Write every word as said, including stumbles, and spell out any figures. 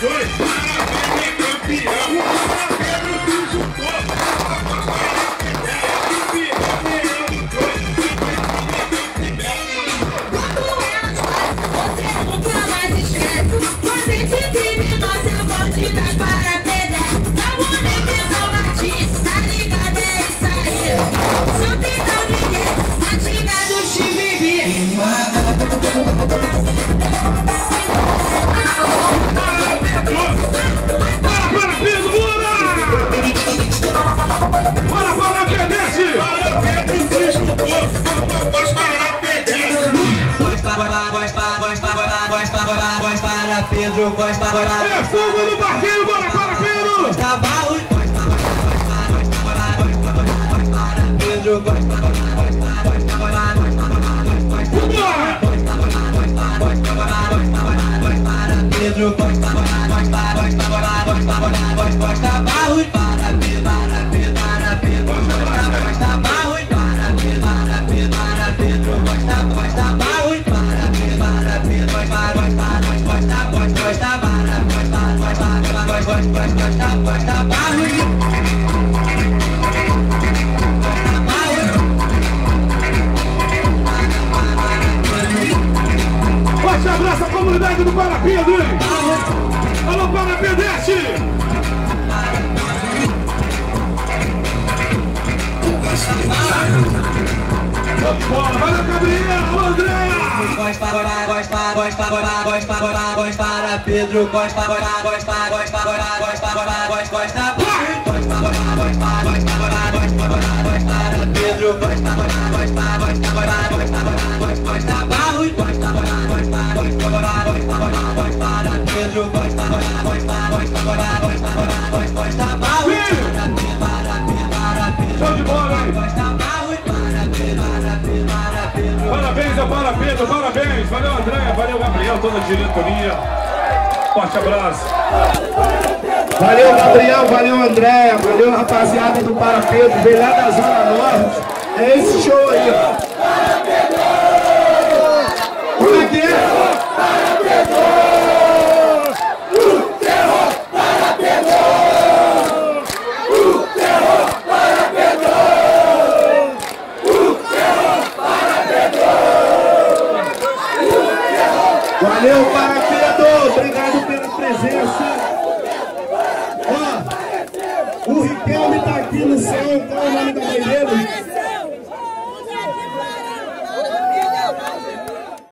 dois, parabéns, é campeão. O Pedro se juntou. Pedro Costa, é fogo no barquinho, bora para Pedro! Costa Barros, Pedro Costa, Pedro Costa, Costa Barros, para Pedro, para Pedro, para Pedro, Costa Barros, para Pedro, para Pedro, para Pedro, Costa, Costa Barros, para Pedro, para Pedro, para Costa, Costa Barros, Costa, Costa Barros. Forte abraço à comunidade do Parapedro, hein? Alô, Parapedeste! Valeu, Gabriel! Alô, Andréa! Costa, Costa, Costa, Costa, Costa, Costa, para Pedro Costa, Costa, Costa, Costa, Costa, Costa, Costa, Costa, Costa, para Pedro Costa, Costa, Costa, Costa, Costa, Barros, Costa, Costa, Costa, para Pedro Costa, Costa, Costa, Costa, Costa, Barros, para Pedro, Show de bola, hein? Costa Barros, para Pedro, para Pedro, para Pedro. Parabéns ao Parapedro, parabéns! Valeu, Andréa, valeu, Gabriel, toda a diretoria. Forte abraço! Valeu, Gabriel, valeu, Andréa, valeu, rapaziada do Parapedro, veio lá da Zona Norte. É esse show aí, ó. Como é que é? Valeu, Parapedro, obrigado pela presença. Ó, o Riquelme tá aqui no céu, qual é o nome da bandeira?